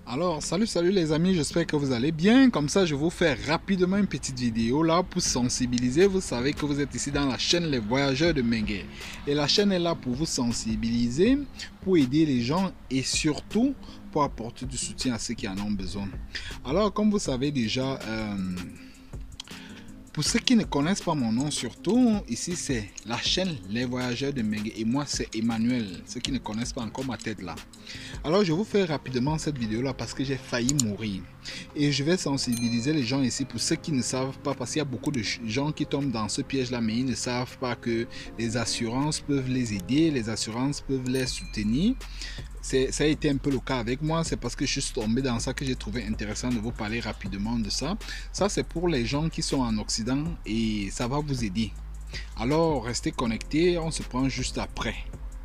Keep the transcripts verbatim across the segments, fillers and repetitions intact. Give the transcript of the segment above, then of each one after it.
Alors, salut, salut les amis, j'espère que vous allez bien. Comme ça, je vais vous faire rapidement une petite vidéo là pour sensibiliser. Vous savez que vous êtes ici dans la chaîne Les Voyageurs de Menguer. Et la chaîne est là pour vous sensibiliser, pour aider les gens et surtout pour apporter du soutien à ceux qui en ont besoin. Alors, comme vous savez déjà... Euh, Pour ceux qui ne connaissent pas mon nom, surtout, ici c'est la chaîne Les Voyageurs de Menguer et moi c'est Emmanuel, ceux qui ne connaissent pas encore ma tête là. Alors je vous fais rapidement cette vidéo là parce que j'ai failli mourir et je vais sensibiliser les gens ici pour ceux qui ne savent pas, parce qu'il y a beaucoup de gens qui tombent dans ce piège là mais ils ne savent pas que les assurances peuvent les aider, les assurances peuvent les soutenir. Ça a été un peu le cas avec moi, c'est parce que je suis tombé dans ça que j'ai trouvé intéressant de vous parler rapidement de ça. Ça c'est pour les gens qui sont en Occident et ça va vous aider. Alors restez connectés, on se prend juste après.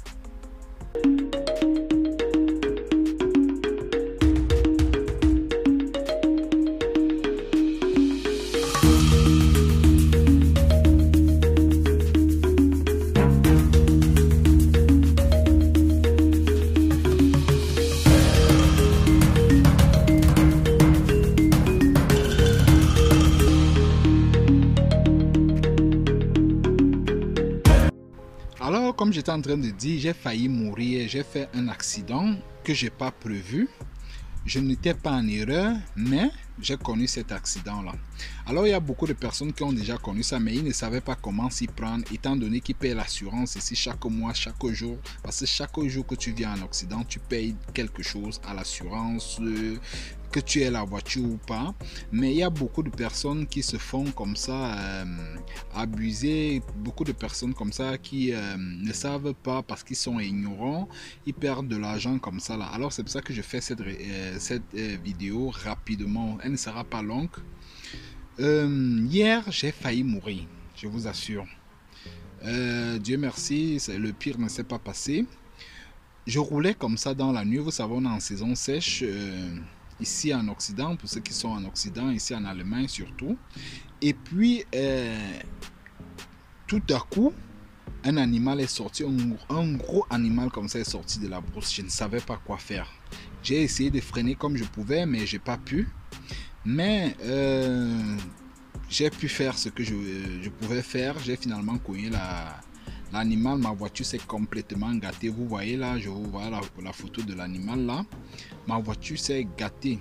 Alors, comme j'étais en train de dire, j'ai failli mourir, j'ai fait un accident que j'ai pas prévu. Je n'étais pas en erreur, mais j'ai connu cet accident-là. Alors, il y a beaucoup de personnes qui ont déjà connu ça, mais ils ne savaient pas comment s'y prendre, étant donné qu'ils payent l'assurance ici chaque mois, chaque jour. Parce que chaque jour que tu viens en Occident, tu payes quelque chose à l'assurance, euh, que tu aies la voiture ou pas. Mais il y a beaucoup de personnes qui se font comme ça, euh, abuser. Beaucoup de personnes comme ça qui euh, ne savent pas parce qu'ils sont ignorants. Ils perdent de l'argent comme ça là. Alors, c'est pour ça que je fais cette, euh, cette euh, vidéo rapidement. Elle ne sera pas longue. Euh, hier, j'ai failli mourir, je vous assure. Euh, Dieu merci, le pire ne s'est pas passé. Je roulais comme ça dans la nuit. Vous savez, on est en saison sèche euh, ici en Occident, pour ceux qui sont en Occident, ici en Allemagne surtout. Et puis, euh, tout à coup, un animal est sorti, un, un gros animal comme ça est sorti de la brousse. Je ne savais pas quoi faire. J'ai essayé de freiner comme je pouvais, mais j'ai pas pu. Mais euh, j'ai pu faire ce que je, je pouvais faire. J'ai finalement cogné l'animal. Ma voiture s'est complètement gâtée. Vous voyez là, je vous vois la, la photo de l'animal là. Ma voiture s'est gâtée.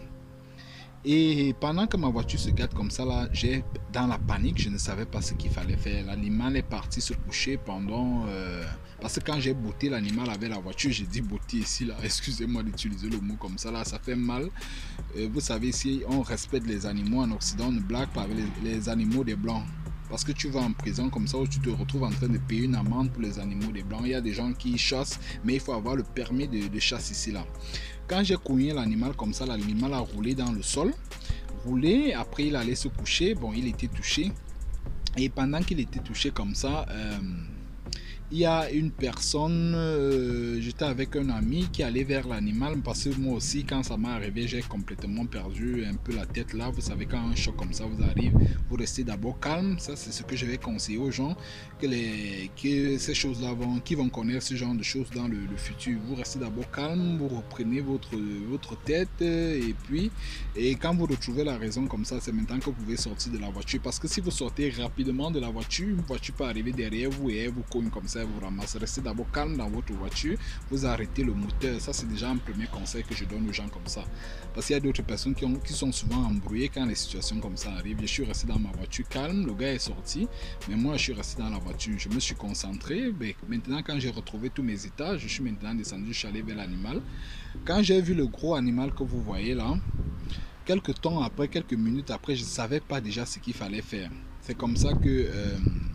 Et pendant que ma voiture se gâte comme ça là, j'ai dans la panique, je ne savais pas ce qu'il fallait faire. L'animal est parti se coucher pendant... Euh, parce que quand j'ai botté l'animal avec la voiture, j'ai dit botter ici là, excusez-moi d'utiliser le mot comme ça là, ça fait mal. Euh, vous savez, si on respecte les animaux en Occident, on ne blague pas avec les, les animaux des blancs. Parce que tu vas en prison comme ça, où tu te retrouves en train de payer une amende pour les animaux des blancs. Il y a des gens qui chassent, mais il faut avoir le permis de, de chasse ici là. Quand j'ai cogné l'animal comme ça, l'animal a roulé dans le sol. Roulé, après il allait se coucher. Bon, il était touché. Et pendant qu'il était touché comme ça, euh, il y a une personne, euh, j'étais avec un ami qui allait vers l'animal, parce que moi aussi quand ça m'est arrivé, j'ai complètement perdu un peu la tête là. Vous savez, quand un choc comme ça vous arrive, vous restez d'abord calme. Ça c'est ce que je vais conseiller aux gens, que, les, que ces choses là vont, qui vont connaître ce genre de choses dans le, le futur. Vous restez d'abord calme, vous reprenez votre, votre tête et puis et quand vous retrouvez la raison comme ça, c'est maintenant que vous pouvez sortir de la voiture. Parce que si vous sortez rapidement de la voiture, une voiture peut arriver derrière vous et elle vous cogne comme ça, vous ramasse. Restez d'abord calme dans votre voiture, vous arrêtez le moteur. Ça c'est déjà un premier conseil que je donne aux gens comme ça, parce qu'il y a d'autres personnes qui, ont, qui sont souvent embrouillées quand les situations comme ça arrivent. Je suis resté dans ma voiture calme, le gars est sorti, mais moi je suis resté dans la voiture, je me suis concentré. Mais maintenant quand j'ai retrouvé tous mes états, je suis maintenant descendu, je suis allé vers l'animal. Quand j'ai vu le gros animal que vous voyez là, quelques temps après, quelques minutes après, je ne savais pas déjà ce qu'il fallait faire. C'est comme ça que euh,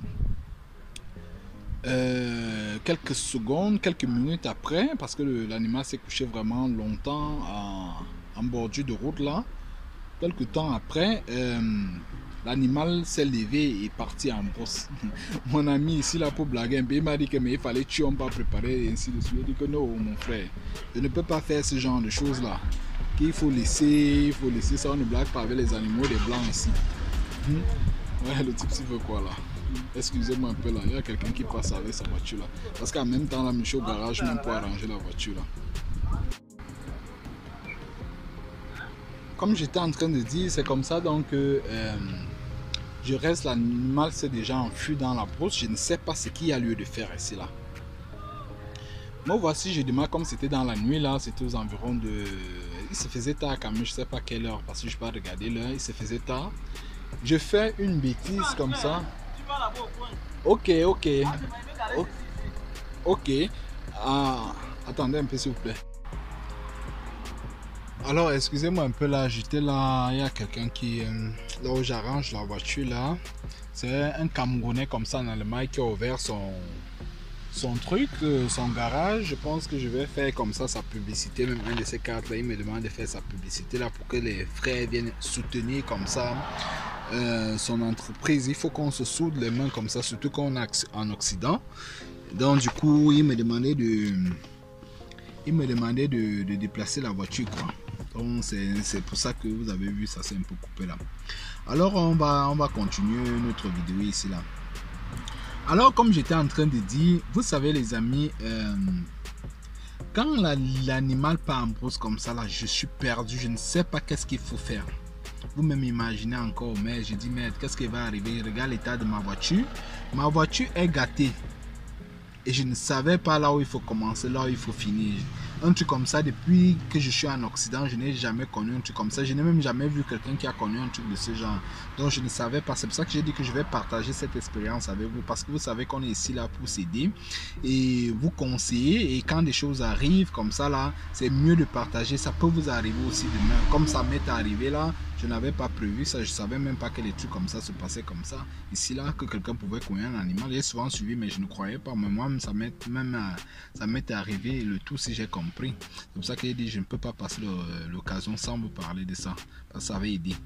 Euh, quelques secondes, quelques minutes après, parce que l'animal s'est couché vraiment longtemps en, en bordure de route là, quelques temps après, euh, l'animal s'est levé et est parti en brosse. Mon ami ici là pour blaguer un peu, il m'a dit que mais il fallait tuer, on pas préparer et ainsi de suite. Il dit que non mon frère, je ne peux pas faire ce genre de choses là, qu'il faut laisser, il faut laisser ça, on ne blague pas avec les animaux des blancs ici. Hmm. Ouais, le type s'il veut quoi là. Excusez-moi un peu là, il y a quelqu'un qui passe avec sa voiture là. Parce qu'en même temps là, je suis au garage même pour arranger la voiture là. comme j'étais en train de dire, c'est comme ça donc euh, je reste, l'animal s'est déjà enfui dans la brousse. Je ne sais pas ce qu'il y a lieu de faire ici là. Moi voici, je demande, comme c'était dans la nuit là, c'était aux environs de... Il se faisait tard quand même, je sais pas quelle heure parce que je ne peux pas regarder l'heure, il se faisait tard. Je fais une bêtise comme ça. Ok, ok. Ok. Ok. Ah, attendez un peu s'il vous plaît. Alors, excusez-moi un peu là, j'étais là, il y a quelqu'un qui, euh, là où j'arrange la voiture là, c'est un Camerounais comme ça en Allemagne qui a ouvert son, son truc, euh, son garage. Je pense que je vais faire comme ça sa publicité, même un de ces cartes là, il me demande de faire sa publicité là pour que les frères viennent soutenir comme ça euh, son entreprise. Il faut qu'on se soude les mains comme ça, surtout qu'on est en Occident. Donc du coup, il me demandait de, il me demandait de, de déplacer la voiture quoi. Donc c'est pour ça que vous avez vu ça, c'est un peu coupé là. Alors on va, on va continuer notre vidéo ici là. Alors comme j'étais en train de dire, vous savez les amis, euh, quand l'animal part en brousse comme ça là, je suis perdu, je ne sais pas qu'est-ce qu'il faut faire. Vous-même imaginez encore, mais je dis merde, qu'est-ce qui va arriver? Regarde l'état de ma voiture. Ma voiture est gâtée. Et je ne savais pas là où il faut commencer, là où il faut finir. Un truc comme ça, depuis que je suis en Occident, je n'ai jamais connu un truc comme ça. Je n'ai même jamais vu quelqu'un qui a connu un truc de ce genre. Donc je ne savais pas. C'est pour ça que j'ai dit que je vais partager cette expérience avec vous. Parce que vous savez qu'on est ici là pour s'aider et vous conseiller. Et quand des choses arrivent comme ça là, c'est mieux de partager. Ça peut vous arriver aussi demain. Comme ça m'est arrivé là, je n'avais pas prévu ça. Je ne savais même pas que les trucs comme ça se passaient comme ça. Ici là, que quelqu'un pouvait courir un animal. J'ai souvent suivi, mais je ne croyais pas. Mais moi, ça m'est même ça m'est arrivé. Le tout, si j'ai compris. C'est pour ça que j'ai dit je ne peux pas passer l'occasion sans vous parler de ça. Parce que ça avait aidé.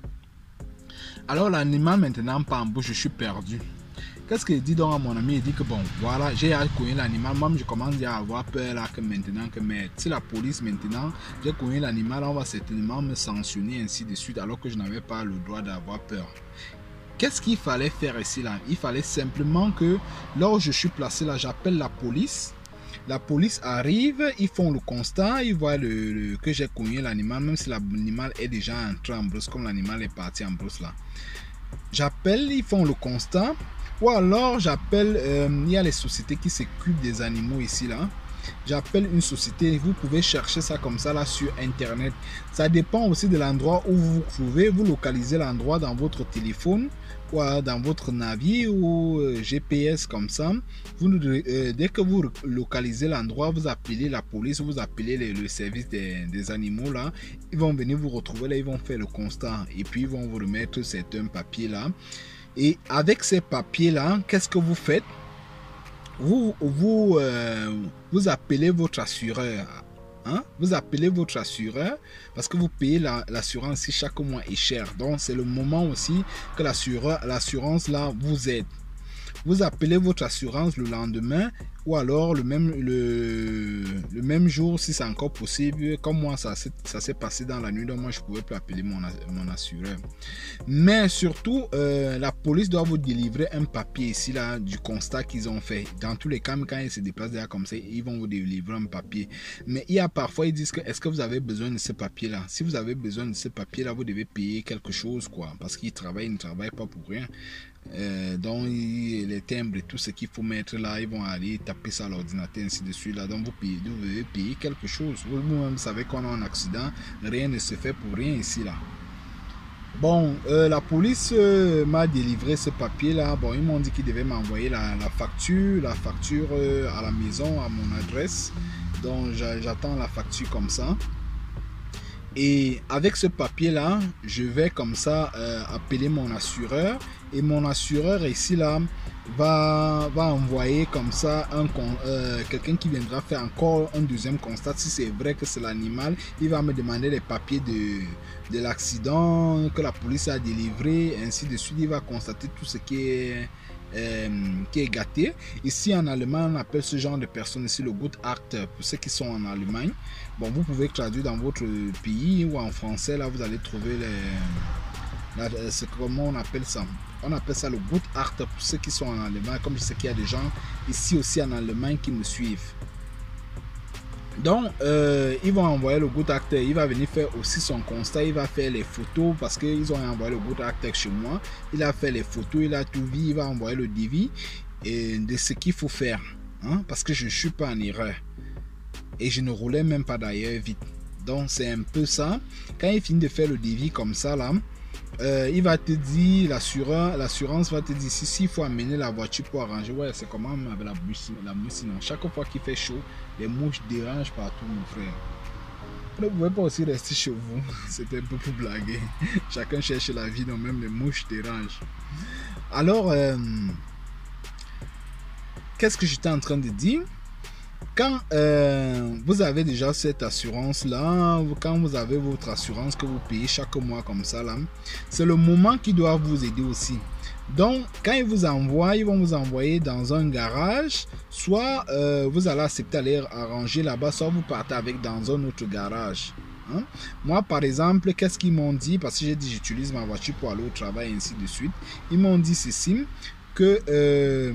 Alors l'animal maintenant pas en bouche, je suis perdu. Qu'est-ce qu'il dit donc à mon ami? Il dit que bon, voilà, j'ai connu l'animal. Moi, je commence à avoir peur là que maintenant, que mais si la police maintenant, j'ai connu l'animal, on va certainement me sanctionner ainsi de suite alors que je n'avais pas le droit d'avoir peur. Qu'est-ce qu'il fallait faire ici là? Il fallait simplement que là où je suis placé là, j'appelle la police. La police arrive, ils font le constat, ils voient le, le, que j'ai cogné l'animal, même si l'animal est déjà entré en brousse, comme l'animal est parti en brousse là. J'appelle, ils font le constat, ou alors j'appelle, euh, il y a les sociétés qui s'occupent des animaux ici là. J'appelle une société, vous pouvez chercher ça comme ça là sur internet. Ça dépend aussi de l'endroit où vous vous trouvez. Vous localisez l'endroit dans votre téléphone ou dans votre navire ou euh, G P S comme ça. Vous, euh, dès que vous localisez l'endroit, vous appelez la police, vous appelez le, le service des, des animaux là. Ils vont venir vous retrouver là, ils vont faire le constat et puis ils vont vous remettre certains papiers là. Et avec ces papiers là, qu'est-ce que vous faites? Vous, vous, euh, vous appelez votre assureur. Hein? Vous appelez votre assureur parce que vous payez l'assurance la, si chaque mois est cher. Donc, c'est le moment aussi que l'assurance là vous aide. Vous appelez votre assurance le lendemain ou alors le même, le, le même jour si c'est encore possible. Comme moi, ça, ça s'est passé dans la nuit, donc moi je ne pouvais plus appeler mon, mon assureur. Mais surtout, euh, la police doit vous délivrer un papier ici là du constat qu'ils ont fait. Dans tous les cas, quand ils se déplacent derrière comme ça, ils vont vous délivrer un papier. Mais il y a parfois, ils disent que est-ce que vous avez besoin de ce papier là? Si vous avez besoin de ce papier là, vous devez payer quelque chose quoi. Parce qu'ils travaillent, ils ne travaillent pas pour rien. Euh, donc les timbres et tout ce qu'il faut mettre là, ils vont aller taper ça à l'ordinateur ainsi de suite là. Donc vous, payez, vous devez payer quelque chose. Vous-même savez qu'on a un accident, rien ne se fait pour rien ici là. Bon, euh, la police euh, m'a délivré ce papier là. Bon, ils m'ont dit qu'ils devaient m'envoyer la, la facture, la facture euh, à la maison, à mon adresse. Donc j'attends la facture comme ça. Et avec ce papier là, je vais comme ça euh, appeler mon assureur. Et mon assureur ici là va, va envoyer comme ça un euh, quelqu'un qui viendra faire encore un deuxième constat. Si c'est vrai que c'est l'animal, il va me demander les papiers de, de l'accident que la police a délivré, ainsi de suite. Il va constater tout ce qui est Euh, qui est gâté. Ici en allemand on appelle ce genre de personnes ici le Gutachter pour ceux qui sont en Allemagne. Bon, vous pouvez traduire dans votre pays ou en français là vous allez trouver les, la, ce, comment on appelle ça on appelle ça le Gutachter pour ceux qui sont en Allemagne, comme je sais qu'il y a des gens ici aussi en Allemagne qui me suivent. Donc, euh, ils vont envoyer le good actor. Il va venir faire aussi son constat. Il va faire les photos parce qu'ils ont envoyé le good actor chez moi. Il a fait les photos, il a tout vu. Il va envoyer le devis et de ce qu'il faut faire. Hein, parce que je ne suis pas en erreur. Et je ne roulais même pas d'ailleurs vite. Donc, c'est un peu ça. Quand il finit de faire le devis comme ça, là, euh, il va te dire, l'assureur, l'assurance va te dire si s'il faut amener la voiture pour arranger. Ouais, c'est comment avec la mouche, la mouche sinon. Chaque fois qu'il fait chaud, les mouches dérangent partout, mon frère. Vous ne pouvez pas aussi rester chez vous. C'était un peu pour blaguer. Chacun cherche la vie, donc même les mouches dérangent. Alors, euh, qu'est-ce que j'étais en train de dire? Quand euh, vous avez déjà cette assurance là, quand vous avez votre assurance que vous payez chaque mois comme ça là, c'est le moment qui doit vous aider aussi. Donc quand ils vous envoient, ils vont vous envoyer dans un garage, soit euh, vous allez accepter aller arranger là-bas, soit vous partez avec dans un autre garage. Hein? Moi par exemple, qu'est-ce qu'ils m'ont dit, parce que j'ai dit j'utilise ma voiture pour aller au travail et ainsi de suite. Ils m'ont dit ceci, que euh,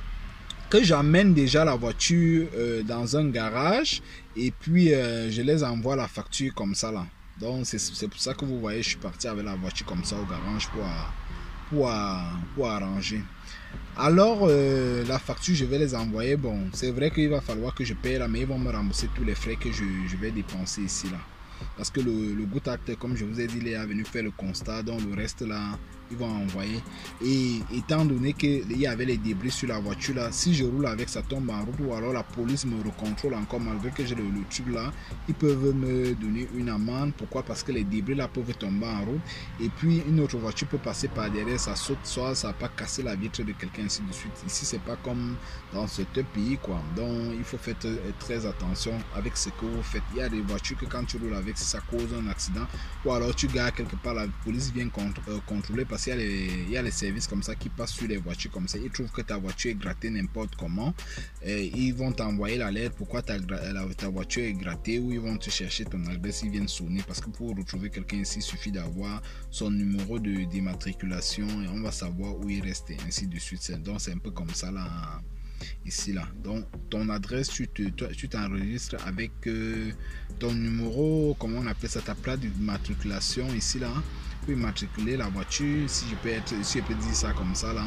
que j'amène déjà la voiture euh, dans un garage et puis euh, je les envoie la facture comme ça là. Donc c'est pour ça que vous voyez je suis parti avec la voiture comme ça au garage pour, pour, pour arranger. Alors euh, la facture je vais les envoyer. Bon c'est vrai qu'il va falloir que je paye là, mais ils vont me rembourser tous les frais que je, je vais dépenser ici là. Parce que le, le good actor, comme je vous ai dit, il est venu faire le constat, donc le reste là, ils vont envoyer. Et étant donné qu'il y avait les débris sur la voiture là, si je roule avec, ça tombe en route, ou alors la police me recontrôle encore, malgré que j'ai le, le truc là, ils peuvent me donner une amende. Pourquoi? Parce que les débris là peuvent tomber en route. Et puis une autre voiture peut passer par derrière, ça saute, soit ça n'a pas cassé la vitre de quelqu'un, ainsi de suite. Ici, c'est pas comme dans ce pays, quoi. Donc, il faut faire très attention avec ce que vous faites. Il y a des voitures que quand tu roules avec, ça cause un accident, ou alors tu gares quelque part, la police vient contre, euh, contrôler parce qu'il y a les, il y a les services comme ça qui passent sur les voitures comme ça. Ils trouvent que ta voiture est grattée n'importe comment, et ils vont t'envoyer la lettre pourquoi ta, la, ta voiture est grattée, ou ils vont te chercher ton adresse, ils viennent sonner, parce que pour retrouver quelqu'un ici, il suffit d'avoir son numéro de d'immatriculation et on va savoir où il reste et ainsi de suite. Donc c'est un peu comme ça là. Ici là, donc ton adresse, tu te tu t'enregistres avec euh, ton numéro, comment on appelle ça, ta plaque d'immatriculation ici là, pour immatriculer la voiture. Si je peux être, si je peux dire ça comme ça là,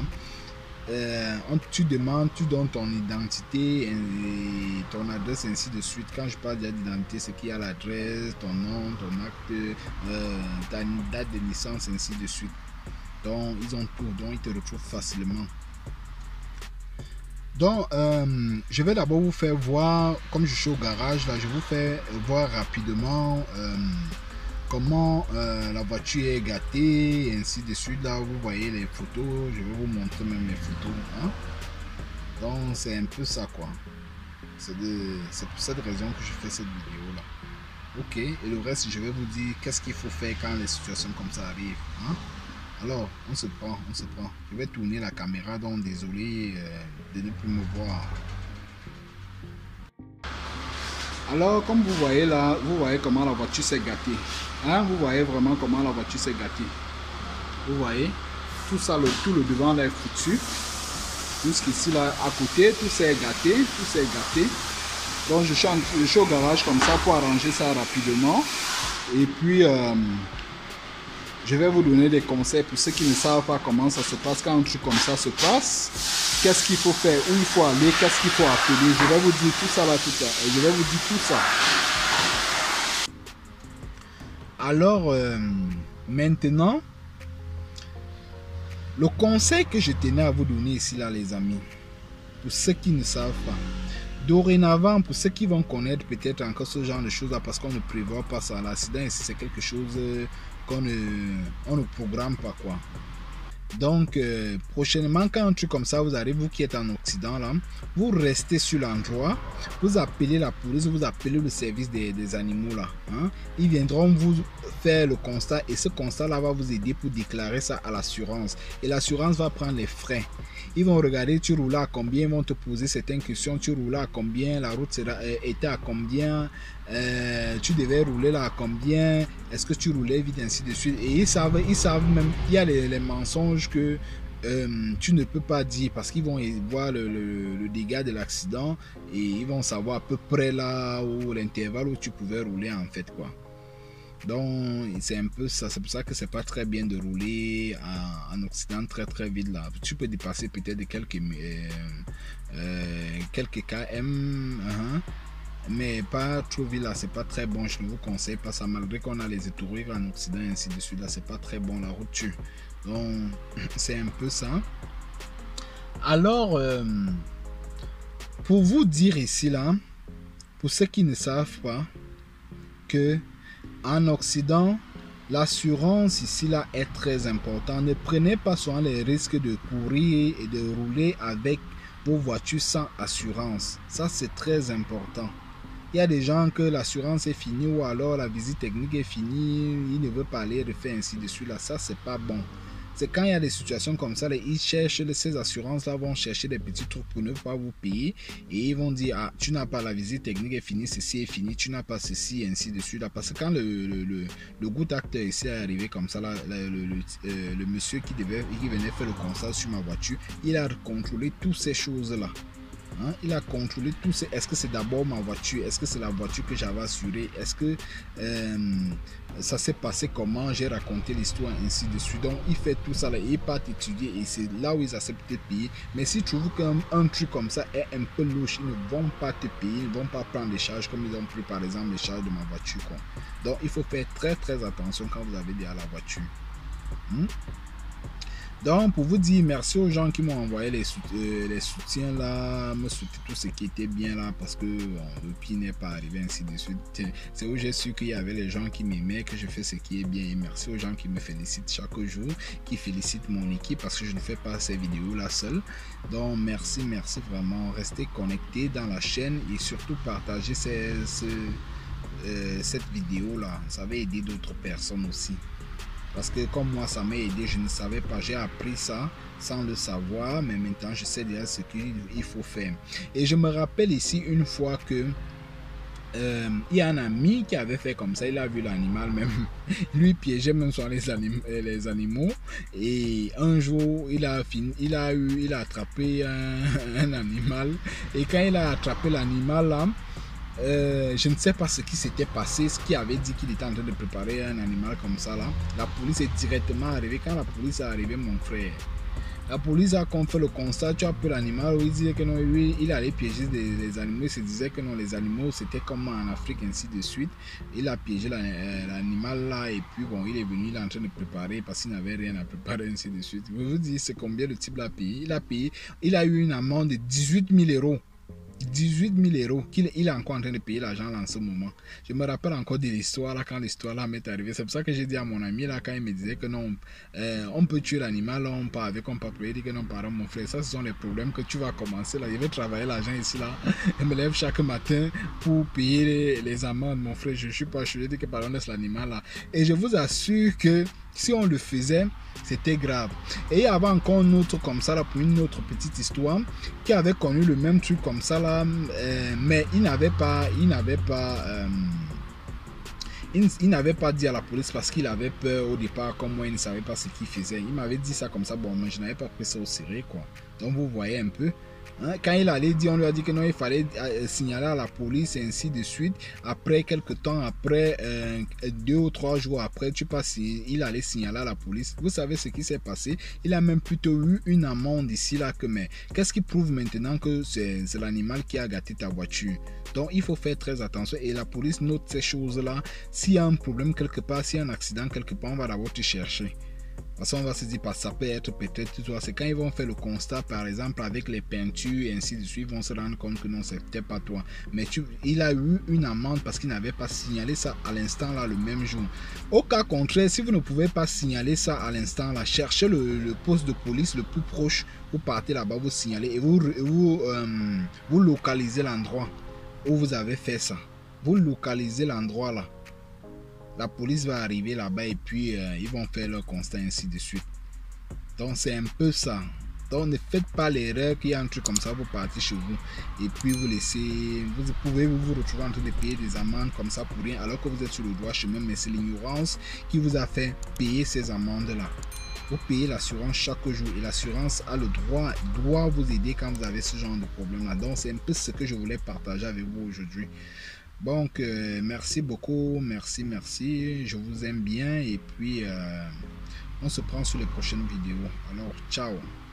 euh, on, tu demandes, tu donnes ton identité et, et ton adresse ainsi de suite. Quand je parle d'identité, c'est qu'il y a l'adresse, ton nom, ton acte, euh, ta date de naissance ainsi de suite. Donc ils ont tout, donc ils te retrouvent facilement. Donc, euh, je vais d'abord vous faire voir, comme je suis au garage, là, je vais vous faire voir rapidement euh, comment euh, la voiture est gâtée, et ainsi de suite. Là, vous voyez les photos, je vais vous montrer même les photos. Hein? Donc, c'est un peu ça, quoi. C'est pour cette raison que je fais cette vidéo, là. Ok, et le reste, je vais vous dire qu'est-ce qu'il faut faire quand les situations comme ça arrivent. Hein? Alors, on se prend, on se prend. Je vais tourner la caméra, donc désolé euh, de ne plus me voir. Alors, comme vous voyez là, vous voyez comment la voiture s'est gâtée. Hein? Vous voyez vraiment comment la voiture s'est gâtée. Vous voyez, tout ça, le, tout le devant là est foutu. Jusqu'ici là, à côté, tout s'est gâté, tout s'est gâté. Donc, je suis, en, je suis au garage comme ça pour arranger ça rapidement. Et puis... Euh, je vais vous donner des conseils pour ceux qui ne savent pas comment ça se passe. Quand un truc comme ça se passe, qu'est-ce qu'il faut faire, où il faut aller, qu'est-ce qu'il faut appeler. Je vais vous dire tout ça là, tout ça. Et je vais vous dire tout ça. Alors, euh, maintenant, le conseil que je tenais à vous donner ici là, les amis, pour ceux qui ne savent pas, dorénavant, pour ceux qui vont connaître peut-être encore ce genre de choses là, parce qu'on ne prévoit pas ça, l'accident ici c'est quelque chose qu'on ne, on ne programme pas, quoi. Donc euh, prochainement, quand un truc comme ça vous arrive, vous qui êtes en Occident là, vous restez sur l'endroit, vous appelez la police, vous appelez le service des, des animaux là, hein? Ils viendront vous faire le constat et ce constat là va vous aider pour déclarer ça à l'assurance, et l'assurance va prendre les frais. Ils vont regarder tu roulais à combien, ils vont te poser certaines questions, tu roulais à combien, la route sera, euh, était à combien, euh, tu devais rouler là à combien, est-ce que tu roulais vite, ainsi de suite. Et ils savent, ils savent même, il y a les, les mensonges que euh, tu ne peux pas dire, parce qu'ils vont voir le, le, le dégât de l'accident et ils vont savoir à peu près là où l'intervalle où tu pouvais rouler en fait quoi. Donc c'est un peu ça, c'est pour ça que c'est pas très bien de rouler en, en Occident très très vite là. Tu peux dépasser peut-être de quelques euh, euh, quelques km, uh-huh, mais pas trop vite là, c'est pas très bon. Je ne vous conseille pas ça, malgré qu'on a les autoroutes en Occident et ainsi de suite là, c'est pas très bon, la route tue. Donc c'est un peu ça. Alors euh, pour vous dire ici là, pour ceux qui ne savent pas, que en Occident l'assurance ici là est très importante. Ne prenez pas souvent les risques de courir et de rouler avec vos voitures sans assurance. Ça c'est très important. Il y a des gens que l'assurance est finie ou alors la visite technique est finie, il ne veut pas aller refaire ainsi de suite là. Ça c'est pas bon. C'est quand il y a des situations comme ça, ils cherchent, ces assurances-là vont chercher des petits trucs pour ne pas vous payer et ils vont dire, ah, tu n'as pas la visite technique est finie, ceci est fini, tu n'as pas ceci, ainsi de suite. Là. Parce que quand le, le, le, le good acteur ici est arrivé comme ça, là, le, le, le, euh, le monsieur qui, devait, qui venait faire le constat sur ma voiture, il a contrôlé toutes ces choses-là. Hein, il a contrôlé tout ce. Est-ce que c'est d'abord ma voiture? Est-ce que c'est la voiture que j'avais assurée? Est-ce que euh, ça s'est passé comment? J'ai raconté l'histoire, ainsi de suite. Donc, il fait tout ça là. Il part étudier et c'est là où ils acceptent de payer. Mais si tu trouves qu'un un truc comme ça est un peu louche, ils ne vont pas te payer. Ils ne vont pas prendre les charges comme ils ont pris par exemple les charges de ma voiture. Quoi. Donc, il faut faire très très attention quand vous avez dit à la voiture. Hmm? Donc pour vous dire merci aux gens qui m'ont envoyé les, sout euh, les soutiens là, me souhaiter tout ce qui était bien là parce que bon, le pire n'est pas arrivé ainsi de suite. C'est où j'ai su qu'il y avait les gens qui m'aimaient, que je fais ce qui est bien et merci aux gens qui me félicitent chaque jour, qui félicitent mon équipe parce que je ne fais pas ces vidéos là seul. Donc merci, merci vraiment, restez connectés dans la chaîne et surtout partagez ces, ces, euh, cette vidéo là, ça va aider d'autres personnes aussi. Parce que comme moi ça m'a aidé, je ne savais pas, j'ai appris ça sans le savoir, mais maintenant je sais déjà ce qu'il faut faire. Et je me rappelle ici une fois que euh, il y a un ami qui avait fait comme ça, il a vu l'animal même, lui piégeait même sur les, anim les animaux et un jour il a fini, il a eu, il a attrapé un, un animal et quand il a attrapé l'animal là, Euh, je ne sais pas ce qui s'était passé, ce qui avait dit qu'il était en train de préparer un animal comme ça là. La police est directement arrivée. Quand la police est arrivée, mon frère, la police a fait le constat, tu as pris l'animal, il disait que non, lui, il allait piéger des, les animaux, il se disait que non, les animaux c'était comme en Afrique, ainsi de suite. Il a piégé l'animal là et puis bon, il est venu, il est en train de préparer parce qu'il n'avait rien à préparer, ainsi de suite. Je vous dis, c'est combien le type l'a payé? Il a payé, il a eu une amende de dix-huit mille euros. dix-huit mille euros qu'il il est encore en train de payer l'argent en ce moment. Je me rappelle encore de l'histoire là, quand l'histoire là m'est arrivée. C'est pour ça que j'ai dit à mon ami là, quand il me disait que non, euh, on peut tuer l'animal, on peut avec, on peut payer, il dit que non, pardon mon frère, ça ce sont les problèmes que tu vas commencer là. Je vais travailler l'argent ici là, je me lève chaque matin pour payer les, les amendes, mon frère, je ne suis pas, je lui ai dit que pardon, laisse l'animal là. Et je vous assure que si on le faisait, c'était grave. Et il y avait encore une autre comme ça là, pour une autre petite histoire, qui avait connu le même truc comme ça là, euh, mais il n'avait pas, il n'avait pas, euh, il, il n'avait pas dit à la police parce qu'il avait peur au départ, comme moi il ne savait pas ce qu'il faisait. Il m'avait dit ça comme ça, bon, mais je n'avais pas pris ça au sérieux quoi. Donc vous voyez un peu. Hein, quand il allait dire, on lui a dit que non, il fallait euh, signaler à la police et ainsi de suite. Après quelques temps, après euh, deux ou trois jours après, tu passes, il allait signaler à la police. Vous savez ce qui s'est passé? Il a même plutôt eu une amende ici là que mais qu'est-ce qui prouve maintenant que c'est l'animal qui a gâté ta voiture? Donc il faut faire très attention et la police note ces choses là. S'il y a un problème quelque part, s'il y a un accident quelque part, on va d'abord te chercher. Parce qu'on va se dire, ça peut être peut-être toi. C'est quand ils vont faire le constat, par exemple, avec les peintures et ainsi de suite, ils vont se rendre compte que non, c'était pas toi. Mais tu, il a eu une amende parce qu'il n'avait pas signalé ça à l'instant là, le même jour. Au cas contraire, si vous ne pouvez pas signaler ça à l'instant là, cherchez le, le poste de police le plus proche. Vous partez là-bas, vous signalez et vous, vous, euh, vous localisez l'endroit où vous avez fait ça. Vous localisez l'endroit là. La police va arriver là-bas et puis euh, ils vont faire leur constat ainsi de suite. Donc c'est un peu ça. Donc ne faites pas l'erreur qu'il y a un truc comme ça, vous partez chez vous et puis vous laissez, vous pouvez vous, vous retrouver en train de payer des amendes comme ça pour rien alors que vous êtes sur le droit chemin, mais c'est l'ignorance qui vous a fait payer ces amendes là. Vous payez l'assurance chaque jour et l'assurance a le droit, doit vous aider quand vous avez ce genre de problème là. Donc c'est un peu ce que je voulais partager avec vous aujourd'hui. Donc euh, merci beaucoup, merci, merci. Je vous aime bien et puis euh, on se prend sur les prochaines vidéos. Alors ciao.